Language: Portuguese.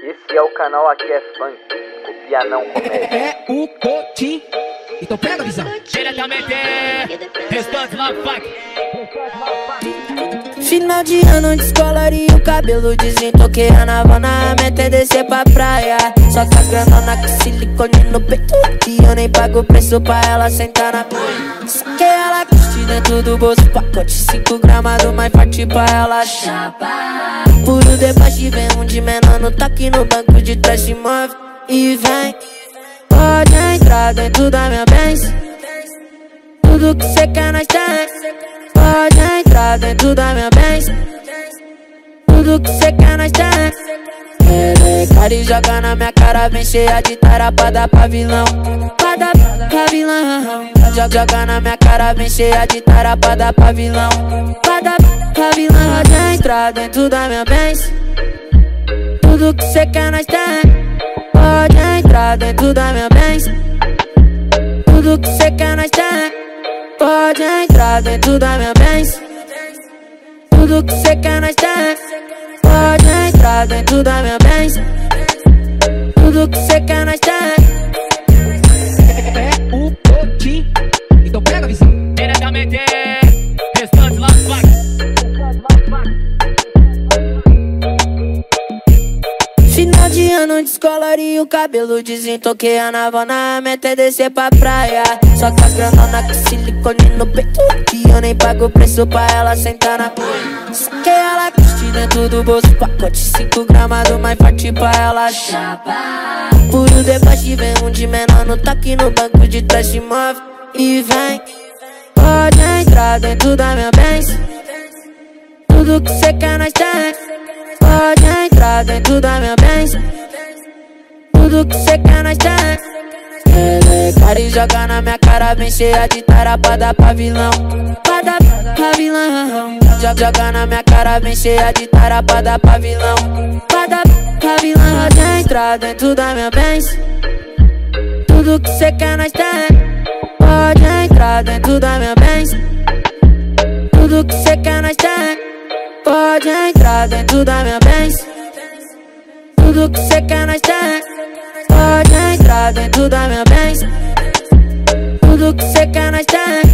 Esse é o canal Aqui é Funk, copia não comédia. É o Cotim. Então pega a visão. Diretamente, restante lá funk. Final de ano de escola e o cabelo desentoquei a Havana. A meta é descer pra praia, só com as granonas com silicone no peito, e eu nem pago o preço pra ela sentar na cama. Saquei ela curte dentro do bolso, pacote 5 gramas do mais forte pra ela chapar. Puro deboche, vem um de menor no toque, no banco de trás se move e vem. Pode entrar dentro da minha Benz, tudo que cê quer nós tem. Pode entrar dentro da minha Benz, tudo que cê quer nós tem. Cara e joga na minha cara, bem cheia de tara pra dar pra vilão. Pra dar pra vilão. Joga na minha cara, bem cheia de tara pra dar pra vilão. Pra dar pra vilão. Pode entrar dentro da minha Benz, tudo que cê quer nós tem. Pode entrar dentro da minha Benz, tudo que cê quer nós tem. Pode entrar dentro da minha Benz, tudo que cê quer nós tem. Pode entrar dentro da minha Benz, tudo que cê quer nós tem. É o Cotim. Então pega a visão. Diretamente, restante lá funk. Final de ano de escola e o cabelo desentoquei a Havana. A meta é descer pra praia, só com as granonas com silicone no peito, e eu nem pago o preço pra ela sentar na cama. Saquei ela curte dentro do bolso, pacote 5 gramas do mais forte pra ela chapar. Puro deboche, vem um de menor no toque, no banco de trás se move e vem. Pode entrar dentro da minha Benz, tudo que cê quer nós tem. Pode entrar dentro da minha Benz, tudo que cê quer nós tem. Cara e joga na minha cara, bem cheia de tara pra dar pra vilão. Pra dar pra vilão. Joga na minha cara, bem cheia de tara pra dar pra vilão. Pra dar pra vilão. Pode entrar dentro da minha Benz, tudo que cê quer nós tem. Pode entrar dentro da minha Benz, tudo que cê quer nós tem. Pode entrar dentro da minha Benz, tudo que cê quer nós tem. Pode entrar dentro da minha Benz, tudo que cê quer nós tem.